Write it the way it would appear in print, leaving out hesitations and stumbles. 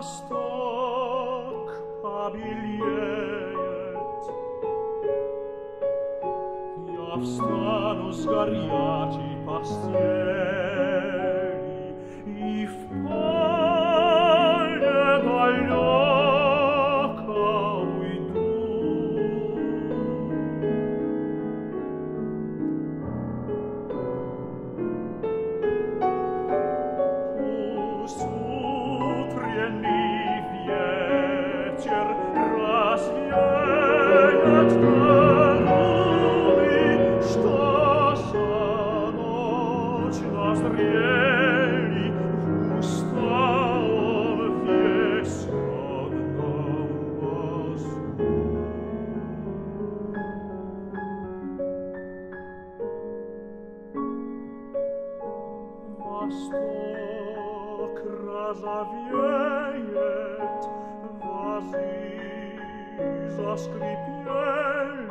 восток побелеет. Я встану с горячей постели и в поле далеко уйду. Пусть утренний ветер развеет дороги, что за ночь назрели в усталом весеннем мозгу. Восток розовеет, вазы заскрипели,